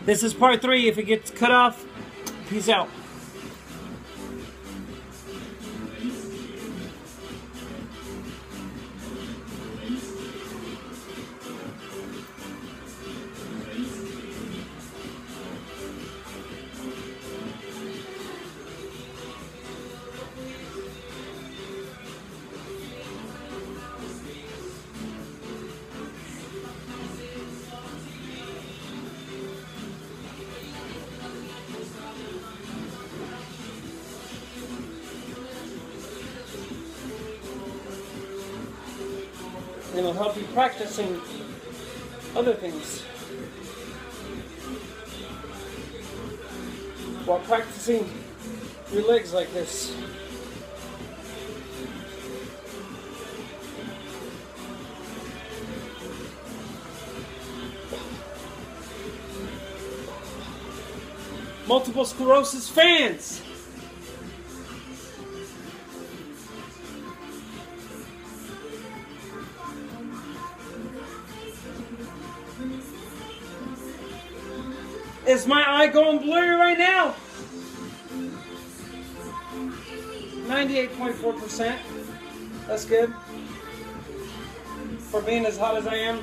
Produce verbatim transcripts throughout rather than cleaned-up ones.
This is part three. If it gets cut off, peace out. And it'll help you practicing other things while practicing your legs like this. Multiple sclerosis fans. Is my eye going blurry right now? ninety-eight point four percent. That's good. For being as hot as I am.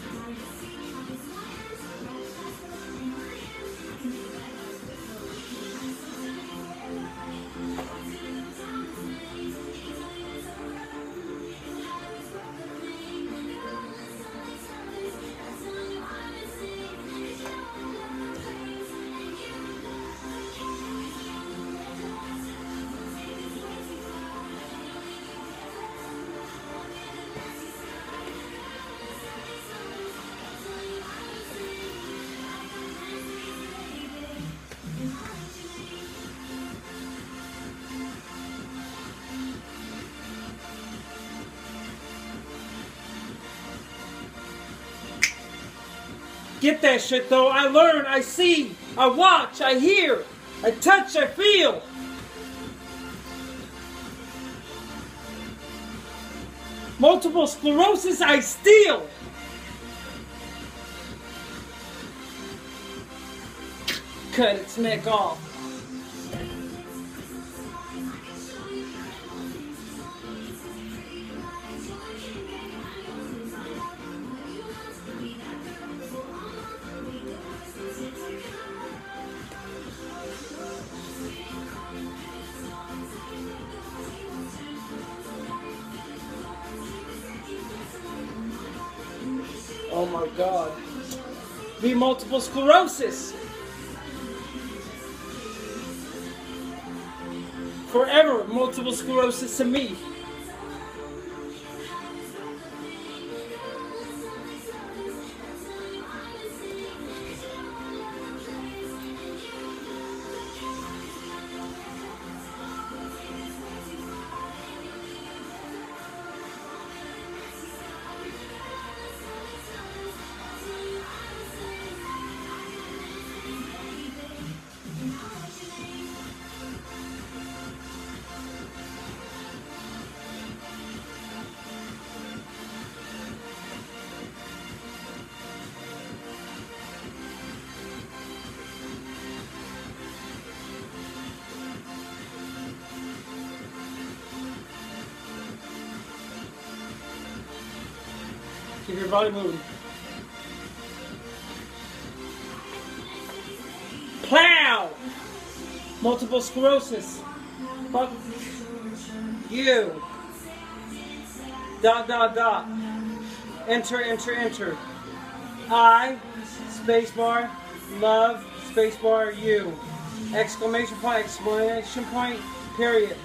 Get that shit though. I learn, I see, I watch, I hear, I touch, I feel. Multiple sclerosis, I steal. Cut its neck off. Oh my God. Be multiple sclerosis. Forever multiple sclerosis to me. Keep your body moving. Plow! Multiple sclerosis. Fuck you. Dot, dot, dot. Enter, enter, enter. I, spacebar, love, spacebar, you. Exclamation point, exclamation point, period.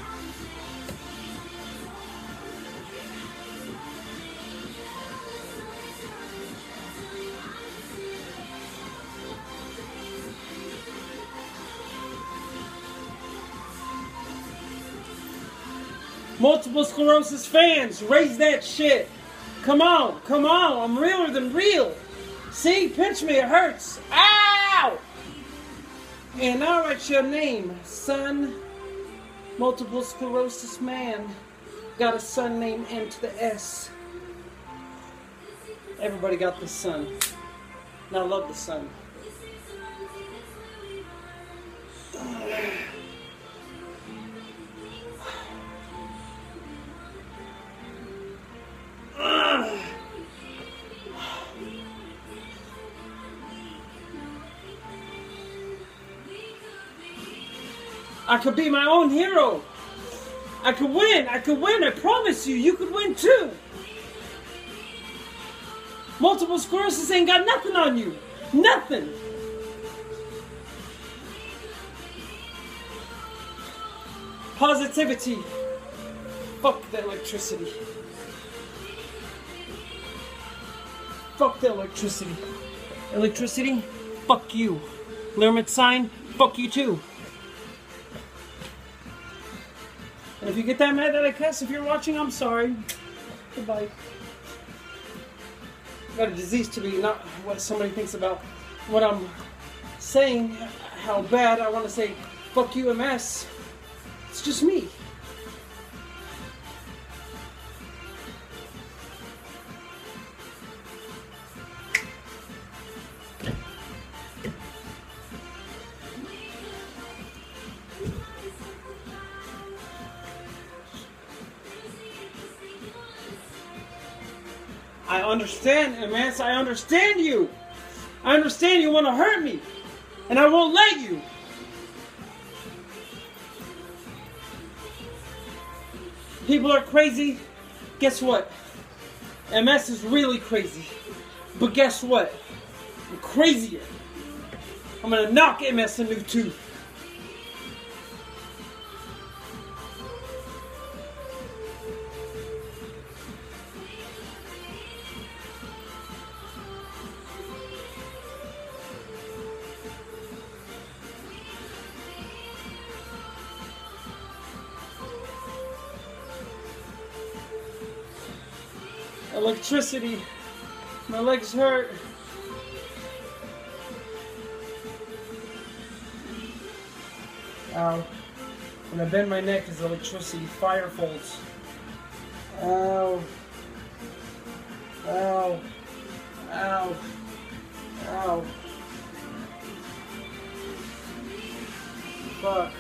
Multiple sclerosis fans, raise that shit. Come on, come on, I'm realer than real. See, pinch me, it hurts. Ow! And now write your name, son. Multiple sclerosis man. Got a son named M to the S. Everybody got the sun. And I love the sun. I could be my own hero. I could win. I could win. I promise you. You could win too. Multiple sclerosis ain't got nothing on you. Nothing. Positivity. Fuck the electricity. Fuck the electricity. Electricity, fuck you. Limit sign, fuck you too. And if you get that mad that I cuss, if you're watching, I'm sorry. Goodbye. I've got a disease to be, not what somebody thinks about what I'm saying, how bad I want to say, fuck you, M S. It's just me. I understand, M S. I understand you. I understand you want to hurt me. And I won't let you. People are crazy. Guess what? M S is really crazy. But guess what? I'm crazier. I'm going to knock M S a new tooth. Electricity. My legs hurt. Ow. When I bend my neck, is electricity. Fire folds. Ow. Ow. Ow. Ow. Fuck.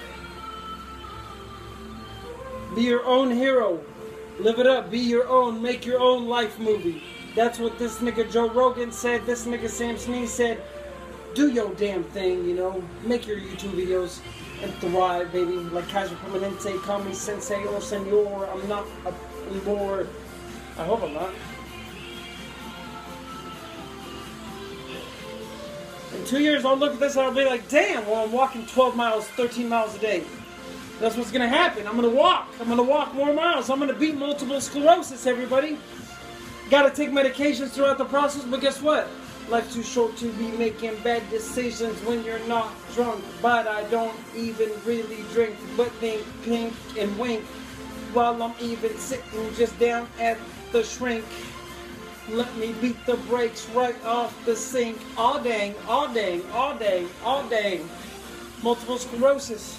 Be your own hero. Live it up, be your own, make your own life movie. That's what this nigga Joe Rogan said, this nigga Sam Snead said. Do your damn thing, you know. Make your YouTube videos and thrive, baby. Like Kaiser Permanente, call me Sensei or Senor. I'm not a more. I hope I'm not. In two years, I'll look at this and I'll be like, damn, well, I'm walking twelve miles, thirteen miles a day. That's what's going to happen. I'm going to walk. I'm going to walk more miles. I'm going to beat multiple sclerosis, everybody. Got to take medications throughout the process, but guess what? Life's too short to be making bad decisions when you're not drunk. But I don't even really drink, but think pink and wink while I'm even sitting just down at the shrink. Let me beat the brakes right off the sink. All dang, all dang, all dang, all dang. Multiple sclerosis.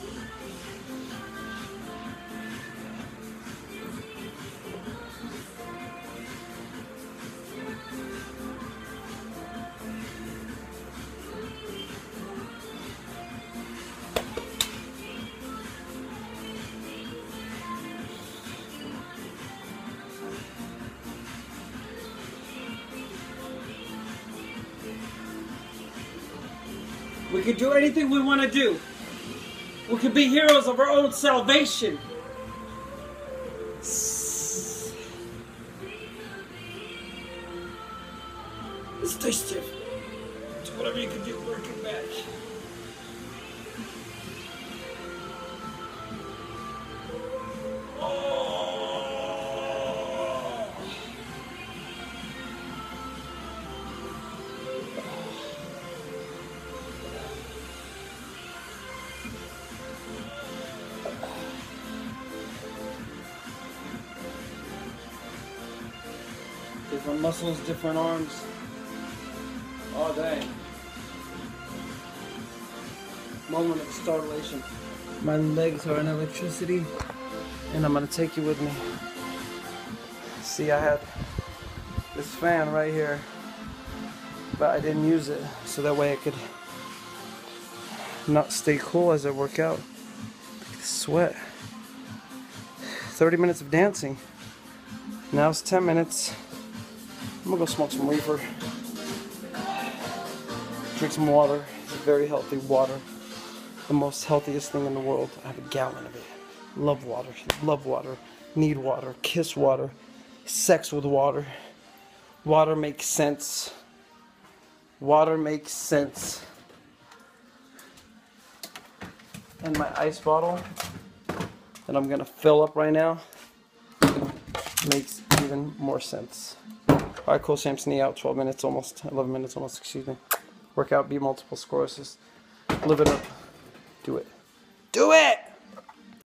We could do anything we want to do. We could be heroes of our own salvation. Stay stiff. Do whatever you can do, working back. Different muscles, different arms. Oh, dang. Moment of starvation. My legs are in electricity, and I'm gonna take you with me. See, I had this fan right here, but I didn't use it, so that way I could not stay cool as I work out. Sweat. thirty minutes of dancing. Now it's ten minutes. I'm gonna go smoke some reefer. Drink some water. It's very healthy water. The most healthiest thing in the world. I have a gallon of it. Love water. Love water. Need water. Kiss water. Sex with water. Water makes sense. Water makes sense. And my ice bottle that I'm gonna fill up right now makes even more sense. Alright, cool. Sam Snee out. twelve minutes almost. eleven minutes almost, excuse me. Workout, beat multiple sclerosis. Live it up. Do it. Do it!